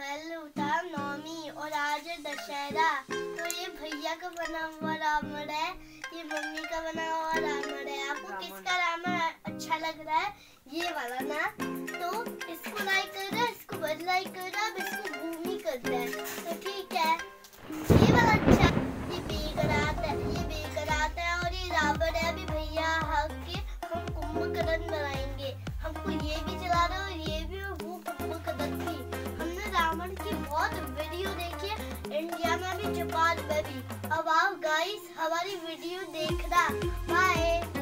कल था नवमी और आज दशहरा। तो ये भैया का बना हुआ रावण है, ये मम्मी का बना हुआ रावण है। आपको किसका रावण अच्छा लग रहा है? ये वाला ना। तो इसको लाइक कर रहा है, इसको लाइक कर रहा है, इसको भूमि करता है। तो ठीक है, ये वाला अच्छा। ये बेगरात है, ये बेगरात है और ये रावण है। अभी भैया हक के हम कुंभकर्ण बनाएंगे। हमको ये भी चलाना और ये भी, और वो कुंभकर्ण भी। हमने रावण की बहुत वीडियो देखी है, इंडिया में भी, जापान में भी। अब आओ गाइस हमारी वीडियो देखना। बाय।